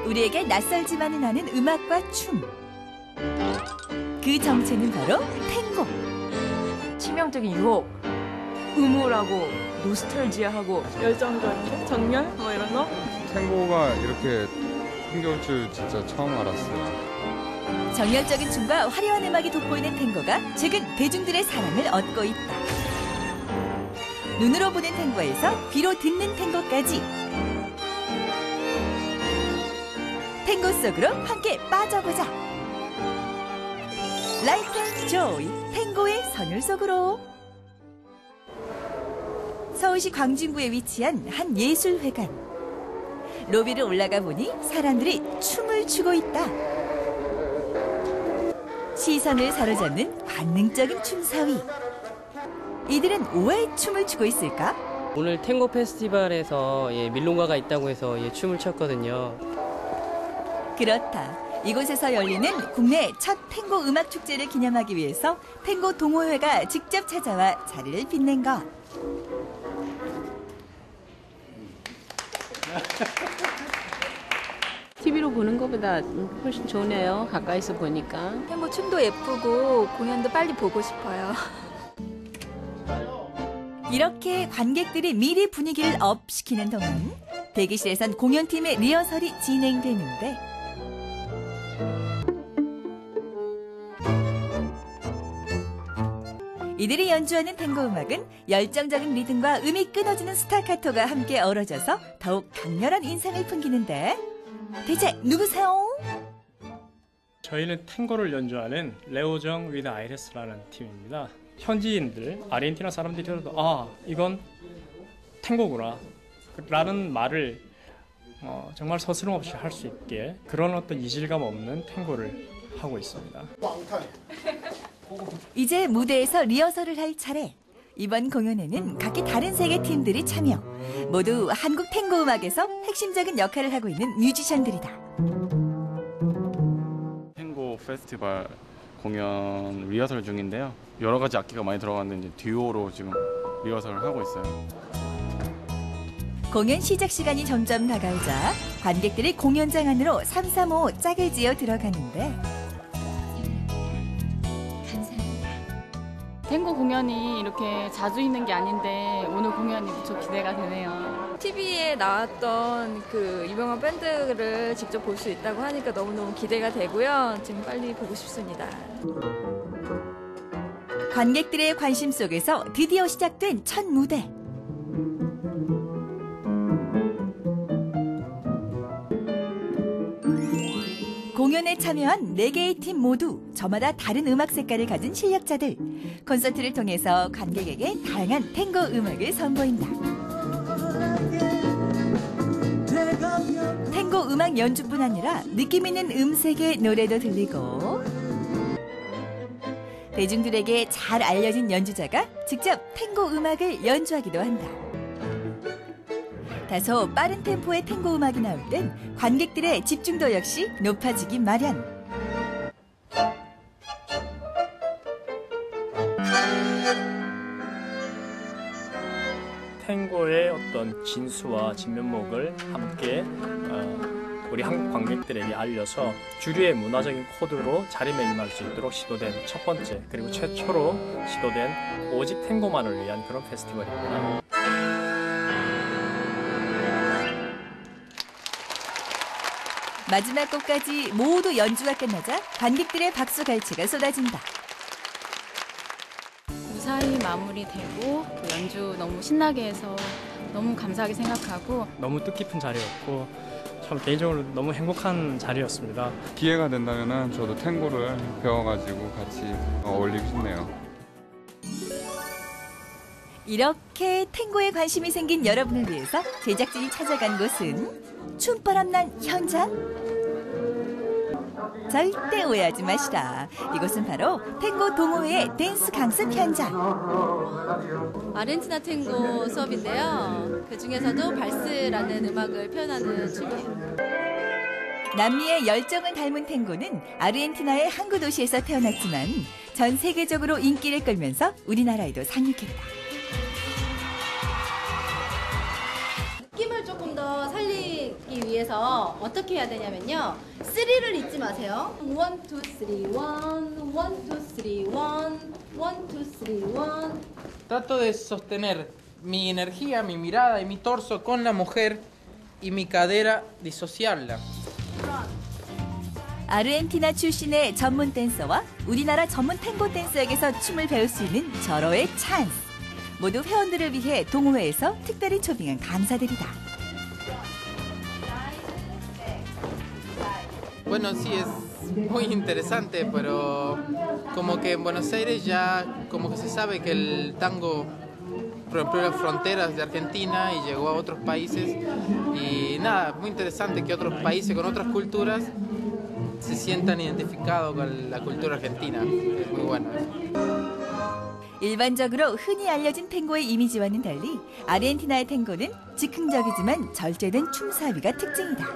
우리에게 낯설지만은 않은 음악과 춤. 그 정체는 바로 탱고. 치명적인 유혹, 음울하고 노스탈지아하고 열정적인 정열 뭐 이런 거. 탱고가 이렇게 흥겨울 줄 진짜 처음 알았어요. 정열적인 춤과 화려한 음악이 돋보이는 탱고가 최근 대중들의 사랑을 얻고 있다. 눈으로 보는 탱고에서 귀로 듣는 탱고까지. 탱고 속으로 함께 빠져보자. 라이트 앤 조이, 탱고의 선율 속으로. 서울시 광진구에 위치한 한 예술회관. 로비를 올라가 보니 사람들이 춤을 추고 있다. 시선을 사로잡는 관능적인 춤사위. 이들은 왜 춤을 추고 있을까? 오늘 탱고 페스티벌에서 밀롱가가 있다고 해서 춤을 췄거든요. 그렇다. 이곳에서 열리는 국내 첫 탱고 음악 축제를 기념하기 위해서 탱고 동호회가 직접 찾아와 자리를 빛낸 것. TV로 보는 것보다 훨씬 좋네요. 가까이서 보니까. 탱고 춤도 예쁘고 공연도 빨리 보고 싶어요. 이렇게 관객들이 미리 분위기를 업시키는 동안 대기실에선 공연팀의 리허설이 진행되는데 이들이 연주하는 탱고 음악은 열정적인 리듬과 음이 끊어지는 스타카토가 함께 어우러져서 더욱 강렬한 인상을 풍기는데 대체 누구세요? 저희는 탱고를 연주하는 레오정 위드 아이레스라는 팀입니다. 현지인들, 아르헨티나 사람들이 들어도 아, 이건 탱고구나 라는 말을 정말 서스럼 없이 할 수 있게 그런 어떤 이질감 없는 탱고를 하고 있습니다. 이제 무대에서 리허설을 할 차례. 이번 공연에는 각기 다른 세계 팀들이 참여. 모두 한국 탱고 음악에서 핵심적인 역할을 하고 있는 뮤지션들이다. 탱고 페스티벌 공연 리허설 중인데요. 여러 가지 악기가 많이 들어갔는데 이제 듀오로 지금 리허설을 하고 있어요. 공연 시작 시간이 점점 다가오자 관객들이 공연장 안으로 335 짝을 지어 들어가는데 탱고 공연이 이렇게 자주 있는 게 아닌데 오늘 공연이 무척 기대가 되네요. TV에 나왔던 그 유명한 밴드를 직접 볼 수 있다고 하니까 너무너무 기대가 되고요. 지금 빨리 보고 싶습니다. 관객들의 관심 속에서 드디어 시작된 첫 무대. 공연에 참여한 4개의 팀 모두 저마다 다른 음악 색깔을 가진 실력자들. 콘서트를 통해서 관객에게 다양한 탱고 음악을 선보인다. 탱고 음악 연주뿐 아니라 느낌 있는 음색의 노래도 들리고 대중들에게 잘 알려진 연주자가 직접 탱고 음악을 연주하기도 한다. 다소 빠른 템포의 탱고 음악이 나올 땐 관객들의 집중도 역시 높아지기 마련. 탱고의 어떤 진수와 진면목을 함께 우리 한국 관객들에게 알려서 주류의 문화적인 코드로 자리매김할 수 있도록 시도된 첫 번째 그리고 최초로 시도된 오직 탱고만을 위한 그런 페스티벌입니다. 마지막 곡까지 모두 연주가 끝나자 관객들의 박수 갈채가 쏟아진다. 무사히 마무리되고 또 연주 너무 신나게 해서 너무 감사하게 생각하고 너무 뜻깊은 자리였고 참 개인적으로 너무 행복한 자리였습니다. 기회가 된다면 저도 탱고를 배워가지고 같이 어울리고 싶네요. 이렇게 탱고에 관심이 생긴 여러분을 위해서 제작진이 찾아간 곳은 춤바람난 현장? 절대 오해하지 마시라. 이곳은 바로 탱고 동호회의 댄스 강습 현장. 아르헨티나 탱고 수업인데요. 그중에서도 발스라는 음악을 표현하는 춤이에요. 남미의 열정을 닮은 탱고는 아르헨티나의 항구 도시에서 태어났지만 전 세계적으로 인기를 끌면서 우리나라에도 상륙했다. 느낌을 조금 더 살리기 위해 위해서 어떻게 해야 되냐면요. 3를 잊지 마세요. 1, 2, 3, 1, 1, 2, 3, 1, 1, 2, 3, 1. Trato de sostener mi energía, mi mirada y mi torso con la mujer y mi cadera disociarla. 아르헨티나 출신의 전문 댄서와 우리나라 전문 탱고 댄서에게서 춤을 배울 수 있는 절호의 찬스. 모두 회원들을 위해 동호회에서 특별히 초빙한 강사들이다. Bueno, sí, es muy interesante, pero como que en Buenos Aires ya como que se sabe que el tango rompió las fronteras de Argentina y llegó a otros países. Y nada, muy interesante que otros países con otras culturas se sientan identificados con la cultura argentina. Es muy bueno eso. 일반적으로 흔히 알려진 탱고의 이미지와는 달리 아르헨티나의 탱고는 즉흥적이지만 절제된 춤사위가 특징이다.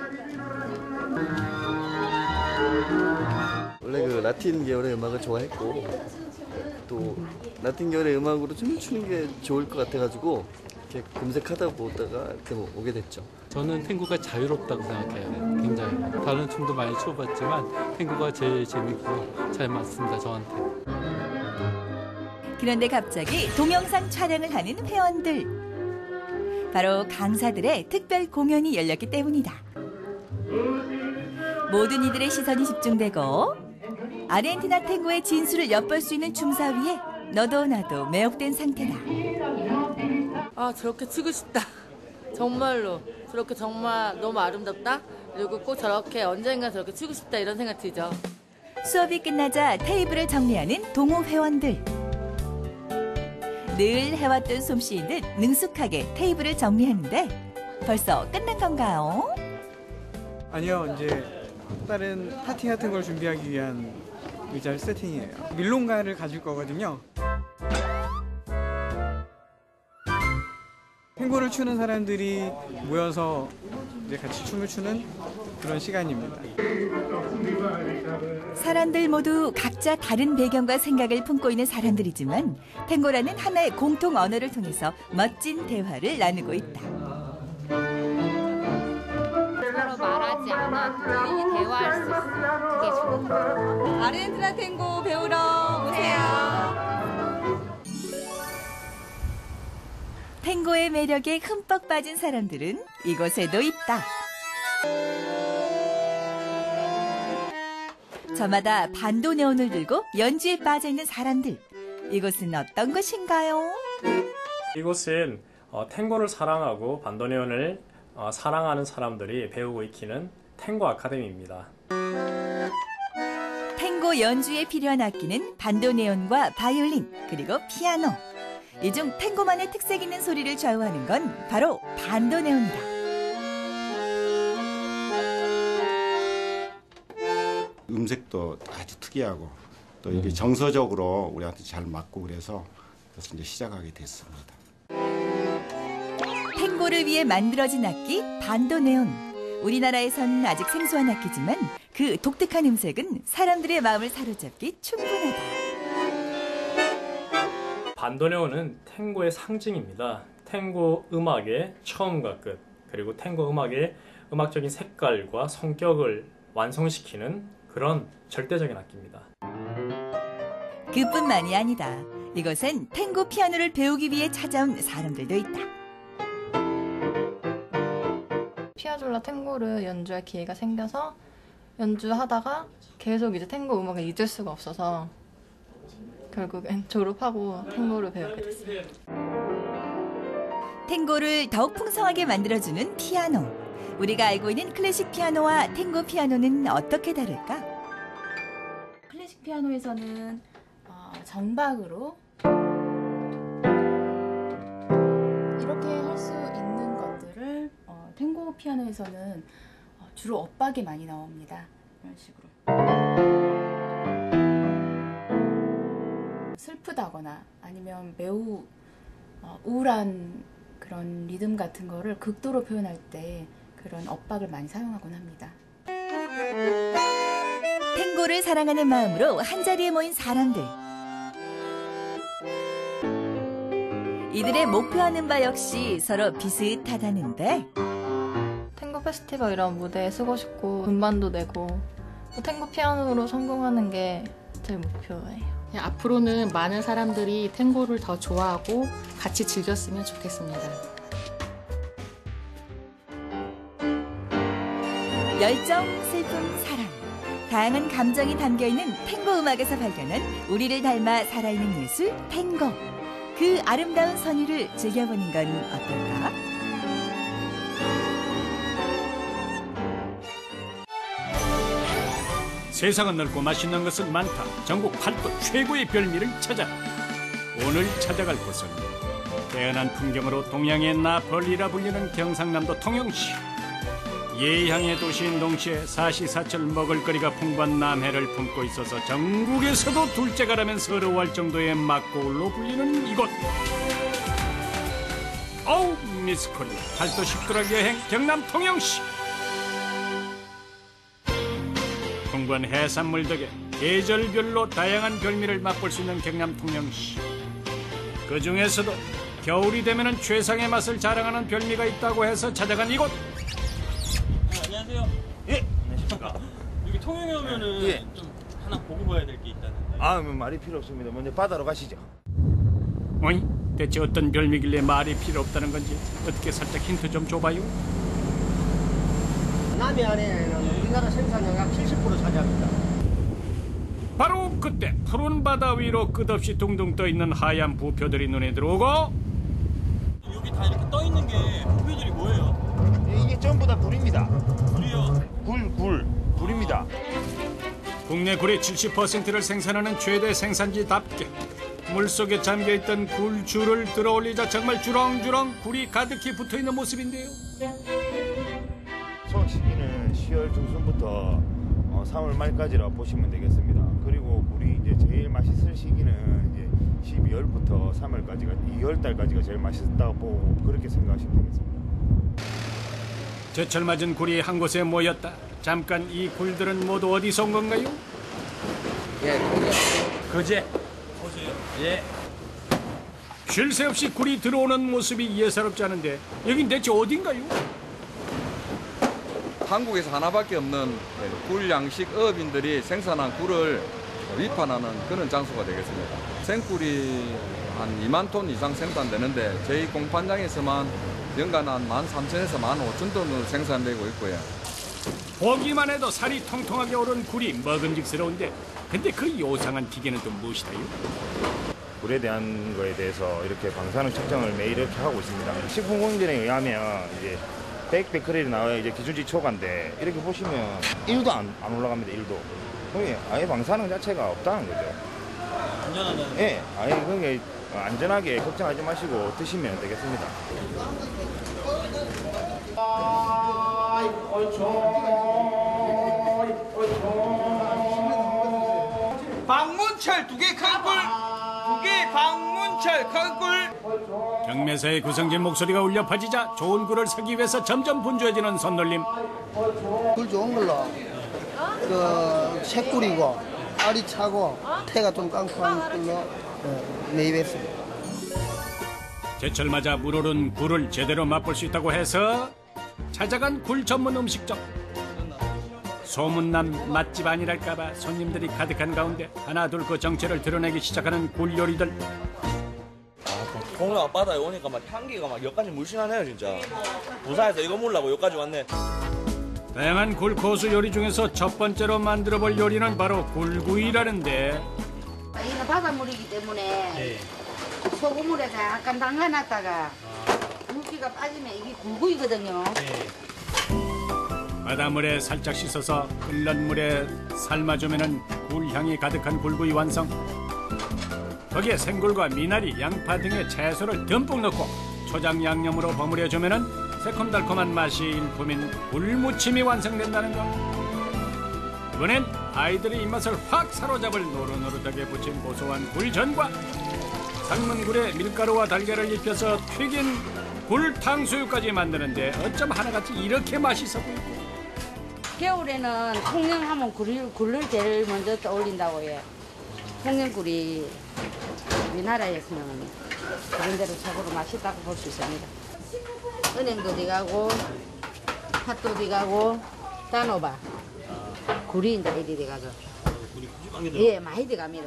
원래 그 라틴 계열의 음악을 좋아했고 또 라틴 계열의 음악으로 춤추는 게 좋을 것 같아가지고 이렇게 검색하다 보다가 이렇게 오게 됐죠. 저는 탱고가 자유롭다고 생각해요. 굉장히 다른 춤도 많이 춰봤지만 탱고가 제일 재밌고 잘 맞습니다, 저한테. 그런데 갑자기 동영상 촬영을 하는 회원들. 바로 강사들의 특별 공연이 열렸기 때문이다. 모든 이들의 시선이 집중되고 아르헨티나 탱고의 진수를 엿볼 수 있는 춤사위에 너도 나도 매혹된 상태다. 아, 저렇게 치고 싶다. 정말로 저렇게 정말 너무 아름답다. 그리고 꼭 저렇게 언젠가 저렇게 치고 싶다 이런 생각 들죠. 수업이 끝나자 테이블을 정리하는 동호 회원들. 늘 해왔던 솜씨인 듯 능숙하게 테이블을 정리하는데 벌써 끝난 건가요? 아니요, 이제 다른 파티 같은 걸 준비하기 위한 의자 세팅이에요. 밀롱가를 가질 거거든요. 탱고를 추는 사람들이 모여서 이제 같이 춤을 추는 그런 시간입니다. 사람들 모두 각자 다른 배경과 생각을 품고 있는 사람들이지만 탱고라는 하나의 공통 언어를 통해서 멋진 대화를 나누고 있다. 서로 말하지 않아도 대화할 수 있어요. 그게 좋은 거예요. 아르헨티나 탱고 배우러 오세요. 탱고의 매력에 흠뻑 빠진 사람들은 이곳에도 있다. 저마다 반도네온을 들고 연주에 빠져있는 사람들. 이곳은 어떤 곳인가요? 이곳은 탱고를 사랑하고 반도네온을 사랑하는 사람들이 배우고 익히는 탱고 아카데미입니다. 탱고 연주에 필요한 악기는 반도네온과 바이올린, 그리고 피아노. 이 중 탱고만의 특색 있는 소리를 좌우하는 건 바로 반도네온이다. 음색도 아주 특이하고 또 이게 정서적으로 우리한테 잘 맞고 그래서 이제 시작하게 됐습니다. 탱고를 위해 만들어진 악기 반도네온. 우리나라에선 아직 생소한 악기지만 그 독특한 음색은 사람들의 마음을 사로잡기 충분하다. 반도네온은 탱고의 상징입니다. 탱고 음악의 처음과 끝, 그리고 탱고 음악의 음악적인 색깔과 성격을 완성시키는 그런 절대적인 악기입니다. 그뿐만이 아니다. 이곳엔 탱고 피아노를 배우기 위해 찾아온 사람들도 있다. 피아졸라 탱고를 연주할 기회가 생겨서 연주하다가 계속 이제 탱고 음악을 잊을 수가 없어서 결국엔 졸업하고 탱고를 배우게 됐어요. 탱고를 더욱 풍성하게 만들어주는 피아노. 우리가 알고 있는 클래식 피아노와 탱고 피아노는 어떻게 다를까? 클래식 피아노에서는 정박으로 이렇게 할 수 있는 것들을 탱고 피아노에서는 주로 엇박이 많이 나옵니다. 이런 식으로. 슬프다거나 아니면 매우 우울한 그런 리듬 같은 거를 극도로 표현할 때 그런 엇박을 많이 사용하곤 합니다. 탱고를 사랑하는 마음으로 한자리에 모인 사람들. 이들의 목표하는 바 역시 서로 비슷하다는데 탱고 탱고 페스티벌 이런 무대에 쓰고 싶고 음반도 내고 또 탱고 피아노로 성공하는 게 제 목표예요. 앞으로는 많은 사람들이 탱고를 더 좋아하고 같이 즐겼으면 좋겠습니다. 열정, 슬픔, 사랑. 다양한 감정이 담겨있는 탱고 음악에서 발견한 우리를 닮아 살아있는 예술, 탱고. 그 아름다운 선율을 즐겨보는 건 어떨까? 세상은 넓고 맛있는 것은 많다. 전국 8도 최고의 별미를 찾아라. 오늘 찾아갈 곳은 태연한 풍경으로 동양의 나폴리라 불리는 경상남도 통영시. 예향의 도시인 동시에 사시사철 먹을거리가 풍부한 남해를 품고 있어서 전국에서도 둘째가라면 서러워할 정도의 막고울로 불리는 이곳. 어우 미스코리아 8도 식도락 여행 경남 통영시. 풍부한 해산물 덕에 계절별로 다양한 별미를 맛볼 수 있는 경남 통영시. 그 중에서도 겨울이 되면은 최상의 맛을 자랑하는 별미가 있다고 해서 찾아간 이곳. 안녕하세요. 예. 안녕하십니까. 여기 통영에 오면은 예. 좀 하나 보고 가야 될 게 있다는데. 뭐 말이 필요 없습니다. 먼저 바다로 가시죠. 어이? 대체 어떤 별미길래 말이 필요 없다는 건지 어떻게 살짝 힌트 좀 줘봐요. 남해 안에는 우리나라 생산량 약 70% 차지합니다. 바로 그때 푸른 바다 위로 끝없이 둥둥 떠있는 하얀 부표들이 눈에 들어오고. 여기 다 이렇게 떠 있는 게 부표들이 뭐예요? 이게 전부 다 굴입니다. 굴이요? 굴입니다. 국내 굴의 70%를 생산하는 최대 생산지답게 물속에 잠겨있던 굴줄을 들어올리자 정말 주렁주렁 굴이 가득히 붙어있는 모습인데요. 수확 시기는 10월 중순부터 3월 말까지라 보시면 되겠습니다. 그리고 굴이 이제 제일 맛있을 시기는 이제 12월부터 3월까지가 2월달까지가 제일 맛있다고 보고 그렇게 생각하시면 되겠습니다. 제철 맞은 굴이 한 곳에 모였다. 잠깐 이 굴들은 모두 어디서 온 건가요? 예, 거제. 거제요? 예. 쉴 새 없이 굴이 들어오는 모습이 예사롭지 않은데 여긴 대체 어딘가요? 한국에서 하나밖에 없는 굴 양식 어업인들이 생산한 굴을 위판하는 그런 장소가 되겠습니다. 생굴이 한 2만 톤 이상 생산되는데 저희 공판장에서만 연간 한 13,000에서 15,000톤으로 생산되고 있고요. 보기만 해도 살이 통통하게 오른 굴이 먹음직스러운데 근데 그 요상한 기계는 또 무엇이다요? 굴에 대한 거에 대해서 이렇게 방사능 측정을 매일 이렇게 하고 있습니다. 식품공인들에 의하면 이제 100베크렐이 나와야 이제 기준치 초과인데 이렇게 보시면 1도 안 올라갑니다. 1도. 그게 아예 방사능 자체가 없다는 거죠. 안전하다는? 예, 아예 그게 안전하게 걱정하지 마시고 드시면 되겠습니다. 박문철 2개 큰 꿀, 2개 박문철 큰 꿀. 경매사의 구성진 목소리가 울려 퍼지자 좋은 굴을 사기 위해서 점점 분주해지는 손놀림. 굴 좋은 걸로 그 새꿀이고 알이 차고 태가 좀 깡통한 걸로 매입했습니다. 제철 맞아 물오른 굴을 제대로 맛볼 수 있다고 해서 찾아간 굴 전문 음식점. 소문난 맛집 아니랄까봐 손님들이 가득한 가운데 하나둘 그 정체를 드러내기 시작하는 굴 요리들. 동네 앞바다에 오니까 막 향기가 막 여기까지 물씬하네요 진짜. 부산에서 이거 먹으려고 여기까지 왔네. 다양한 굴 고수 요리 중에서 첫 번째로 만들어볼 요리는 바로 굴구이라는데. 이거 바닷물이기 때문에 소금물에 약간 담가놨다가 물기가 빠지면 이게 굴구이거든요. 바닷물에 살짝 씻어서 끓는 물에 삶아주면 굴향이 가득한 굴구이 완성. 거기에 생굴과 미나리, 양파 등의 채소를 듬뿍 넣고 초장 양념으로 버무려주면 새콤달콤한 맛이 일품인 굴무침이 완성된다는 것. 이번엔 아이들의 입맛을 확 사로잡을 노릇노릇하게 부친 고소한 굴전과 삶은 굴에 밀가루와 달걀을 입혀서 튀긴 굴탕수육까지 만드는데 어쩜 하나같이 이렇게 맛있어 보이고. 겨울에는 통영하면 굴을 제일 먼저 떠올린다고 해요. 통영굴이 우리나라에서는 그런 대로 최고로 맛있다고 볼 수 있습니다. 은행도 들어가고 팥도 들어가고 단호박, 굴이 이제 이리 들어가고. 예, 많이 들어갑니다.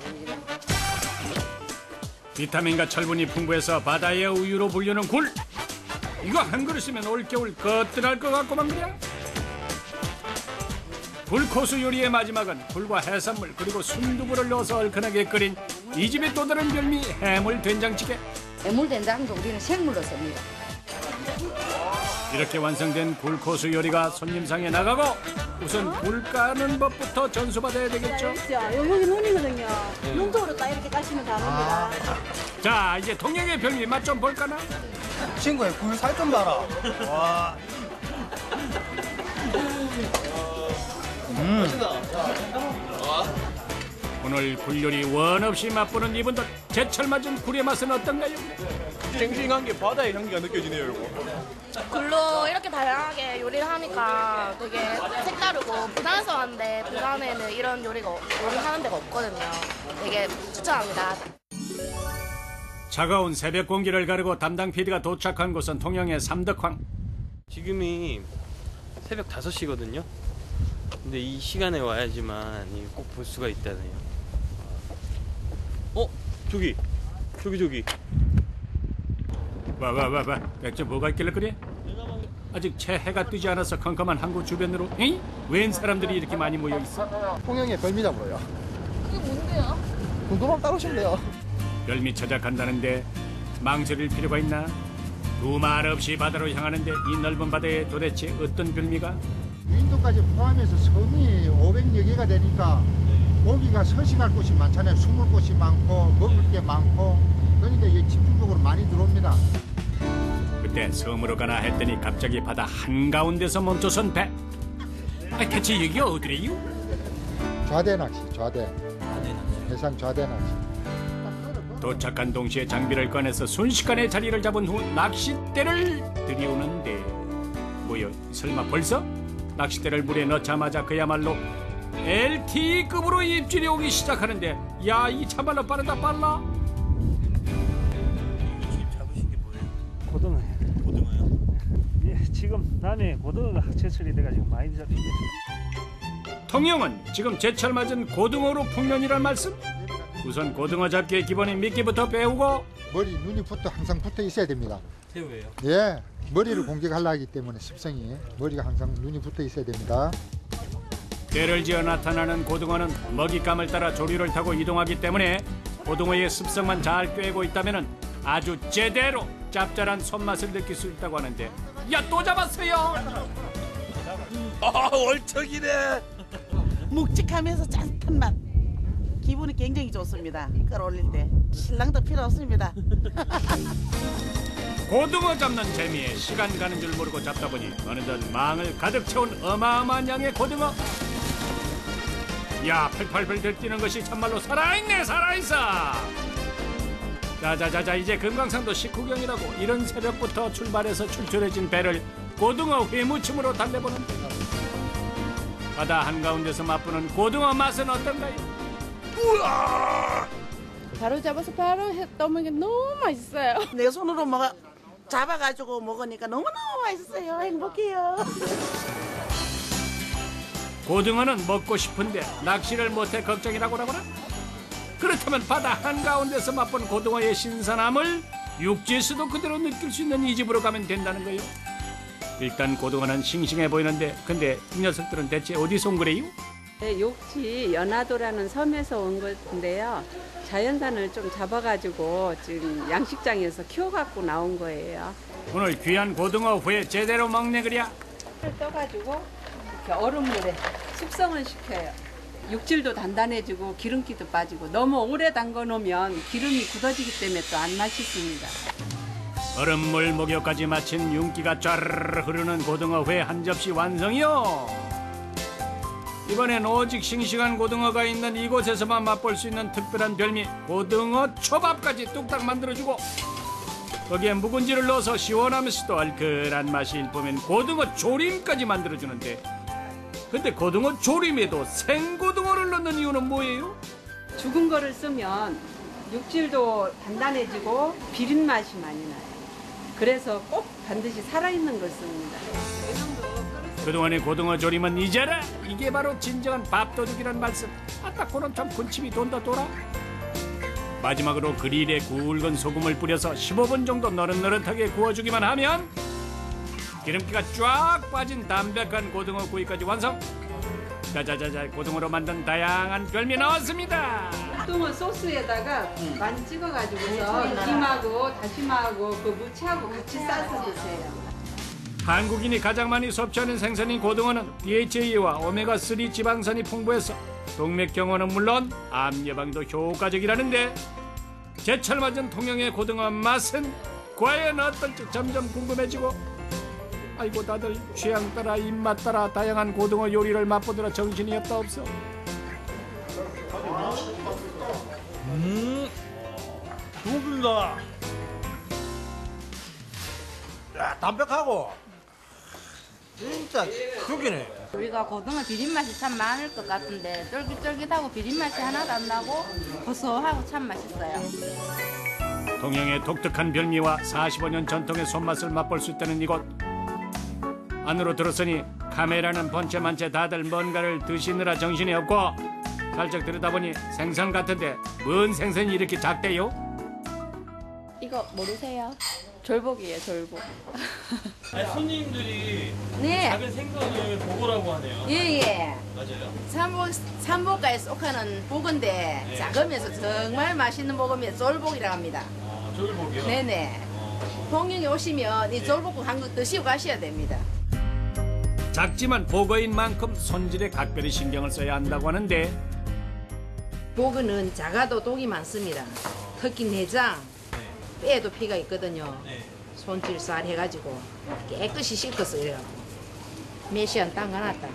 비타민과 철분이 풍부해서 바다의 우유로 불리는 굴. 이거 한 그릇이면 올겨울 거뜬할 것 같고만 그래. 굴코스 요리의 마지막은 굴과 해산물 그리고 순두부를 넣어서 얼큰하게 끓인 이 집의 또 다른 별미 해물 된장찌개. 해물 된장도 우리는 생물로 씁니다. 이렇게 완성된 굴코스 요리가 손님상에 나가고 우선 굴 까는 법부터 전수받아야 되겠죠. 여기 논이거든요. 논쪽으로 딱 이렇게 까시면 다 납니다. 자, 이제 동양의 별미 맛 좀 볼까나? 친구야, 굴 살 좀 봐라. 와. 오늘 굴 요리 원 없이 맛보는 이분들, 제철 맞은 굴의 맛은 어떤가요? 싱싱한 게 바다의 향기가 느껴지네요, 이거. 굴로 이렇게 다양하게 요리를 하니까 되게 색다르고 부산스러운데 부산에는 이런 요리하는 데가 없거든요. 되게 추천합니다. 차가운 새벽 공기를 가르고 담당 PD가 도착한 곳은 통영의 삼덕황. 지금이 새벽 5시거든요. 근데 이 시간에 와야지만 꼭 볼 수가 있다네요. 저기. 와. 대체 뭐가 있길래 그래? 아직 채 해가 뜨지 않아서 컴컴한 항구 주변으로 웬 사람들이 이렇게 많이 모여 있어? 통영의 별미 잡으러요. 그게 뭔데요? 궁금하면 따라오시면 돼요. 별미 찾아 간다는데 망설일 필요가 있나? 두말 없이 바다로 향하는데 이 넓은 바다에 도대체 어떤 별미가? 유인도까지 포함해서 섬이 500여 개가 되니까 고기가 서식할 곳이 많잖아요. 숨을 곳이 많고 먹을 게 많고 그러니까 이게 집중적으로 많이 들어옵니다. 그때 섬으로 가나 했더니 갑자기 바다 한가운데서 멈춰선 배. 대체 여기 어디래요? 좌대 낚시, 좌대. 해상 좌대 낚시. 도착한 동시에 장비를 꺼내서 순식간에 자리를 잡은 후 낚싯대를 들이오는데 뭐요? 설마 벌써? 낚싯대를 물에 넣자마자 그야말로 LTE급으로 입질이 오기 시작하는데 야, 이 참말로 빠르다 빨라. 잡으신 게 뭐예요? 고등어예요. 고등어요? 예, 지금 다음에 고등어가 제철이 돼가지고 많이 잡힙니다. 통영은 지금 제철 맞은 고등어로 풍년이란 말씀? 우선 고등어 잡기의 기본인 미끼부터 배우고 머리, 눈이 항상 붙어 있어야 됩니다. 새우예요? 예, 머리를 공격하려 하기 때문에 습성이 머리가 항상 눈이 붙어 있어야 됩니다. 때를 지어 나타나는 고등어는 먹잇감을 따라 조류를 타고 이동하기 때문에 고등어의 습성만 잘 꿰고 있다면 아주 제대로 짭짤한 손맛을 느낄 수 있다고 하는데 야, 또 잡았어요. 월척이네. 묵직하면서 짠한 맛. 기분이 굉장히 좋습니다. 끌어올릴 때 신랑도 필요 없습니다. 고등어 잡는 재미에 시간 가는 줄 모르고 잡다 보니 어느덧 망을 가득 채운 어마어마한 양의 고등어. 야, 펄펄펄 들뛰는 것이 참말로 살아있네, 살아있어. 자자자자, 이제 금강산도 식후경이라고 이런 새벽부터 출발해서 출출해진 배를 고등어 회무침으로 달래보는데 바다 한가운데서 맛보는 고등어 맛은 어떤가요? 우와! 바로 잡아서 바로 떠먹는 게 너무 맛있어요. 내 손으로 잡아가지고 먹으니까 너무너무 맛있어요. 행복해요. 고등어는 먹고 싶은데 낚시를 못해 걱정이라고 하거나? 그렇다면 바다 한가운데서 맛본 고등어의 신선함을 육지에서도 그대로 느낄 수 있는 이 집으로 가면 된다는 거예요. 일단 고등어는 싱싱해 보이는데 근데 이 녀석들은 대체 어디서 온 거래요? 네, 욕지 연화도라는 섬에서 온 건데요. 자연산을 좀 잡아가지고 지금 양식장에서 키워갖고 나온 거예요. 오늘 귀한 고등어 회 제대로 먹네 그랴. 떠가지고 이렇게 얼음물에 숙성을 시켜요. 육질도 단단해지고 기름기도 빠지고 너무 오래 담궈 놓으면 기름이 굳어지기 때문에 또 안 맛있습니다. 얼음물 목욕까지 마친 윤기가 쫘르르 흐르는 고등어 회 한 접시 완성이요. 이번엔 오직 싱싱한 고등어가 있는 이곳에서만 맛볼 수 있는 특별한 별미 고등어 초밥까지 뚝딱 만들어주고 거기에 묵은지를 넣어서 시원하면서도 얼큰한 맛이 일품인 고등어 조림까지 만들어주는데 근데 고등어 조림에도 생고등어를 넣는 이유는 뭐예요? 죽은 거를 쓰면 육질도 단단해지고 비린 맛이 많이 나요. 그래서 꼭 반드시 살아있는 걸 씁니다. 이 정도 그동안의 고등어 조림은 잊어라. 이게 바로 진정한 밥도둑이란 말씀. 아따 그런 참 군침이 돈다 돌아. 마지막으로 그릴에 굵은 소금을 뿌려서 15분 정도 노릇노릇하게 구워주기만 하면 기름기가 쫙 빠진 담백한 고등어 구이까지 완성. 자자자자, 고등어로 만든 다양한 별미 나왔습니다. 고등어 소스에다가 많이 찍어가지고서 김하고 다시마하고 그 무채하고 같이 싸서 드세요. 한국인이 가장 많이 섭취하는 생선인 고등어는 DHA와 오메가3 지방산이 풍부해서 동맥경화는 물론 암 예방도 효과적이라는데 제철 맞은 통영의 고등어 맛은 과연 어떨지 점점 궁금해지고, 아이고 다들 취향 따라 입맛 따라 다양한 고등어 요리를 맛보느라 정신이 없다 없어. 좋습니다. 야, 담백하고 진짜 죽이네. 우리가 고등어 비린맛이 참 많을 것 같은데 쫄깃쫄깃하고 비린맛이 하나도 안 나고 고소하고 참 맛있어요. 통영의 독특한 별미와 45년 전통의 손맛을 맛볼 수 있다는 이곳. 안으로 들어서니 카메라는 번체만체 다들 뭔가를 드시느라 정신이 없고, 살짝 들여다보니 생선 같은데 뭔 생선이 이렇게 작대요? 이거 모르세요? 졸복이에요, 졸복. 아니, 손님들이 네. 작은 생선을 보고라고 하네요. 예예. 맞아요. 삼복가에 속하는 복인데 네. 작으면서 정말 맛있는 복음이 쫄복이라고 합니다. 졸복이요? 네네. 통영에 오시면 이 쫄복국 한 국 드시고 가셔야 됩니다. 작지만 복어인 만큼 손질에 각별히 신경을 써야 한다고 하는데, 복은 작아도 독이 많습니다. 특히 내장, 뼈에도 피가 있거든요. 손질 잘 해가지고 깨끗이 씻어서 이래갖고 몇 시간 담가놨다.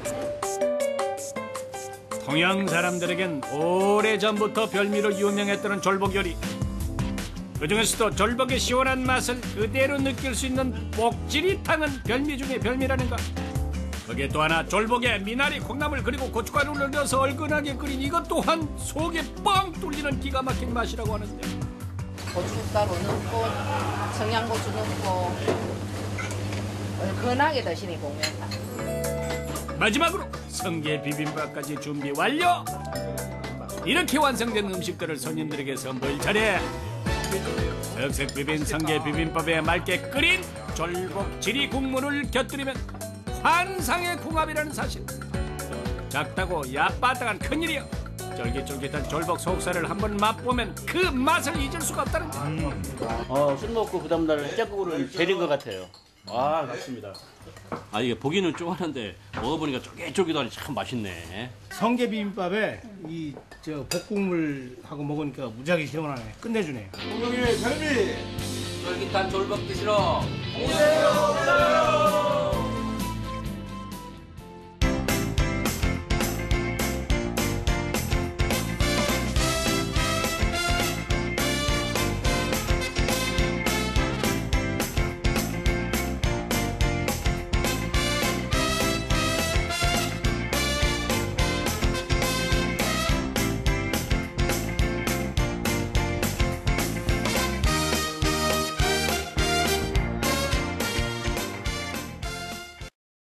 통영 사람들에겐 오래전부터 별미로 유명했다는 졸복 요리. 그중에서도 졸복의 시원한 맛을 그대로 느낄 수 있는 복지리탕은 별미 중에 별미라는 것. 거기에 또 하나 졸복에 미나리, 콩나물 그리고 고춧가루를 넣어서 얼큰하게 끓인 이것 또한 속에 뻥 뚫리는 기가 막힌 맛이라고 하는데, 고춧가루 넣고 청양고추 넣고 얼큰하게 드시니 공연다. 마지막으로 성게 비빔밥까지 준비 완료. 이렇게 완성된 음식들을 손님들에게 선보일 차례. 슥슥 비빈 성게 비빔밥에 맑게 끓인 졸복 지리 국물을 곁들이면 환상의 궁합이라는 사실. 작다고 얕바닥한 큰일이요. 쫄깃쫄깃한 졸복 속살을 한번 맛보면 그 맛을 잊을 수가 없다는 거. 술 먹고 그 다음날 해장국을 재린 것 같아요. 아, 맞습니다. 아, 이게 보기는 쪼가는데 먹어보니까 쫄깃쫄깃하니 참 맛있네. 성게 비빔밥에 이 볶음물하고 먹으니까 무지하게 시원하네. 끝내주네. 통영의 별미! 쫄깃한 졸복 드시러 오세요!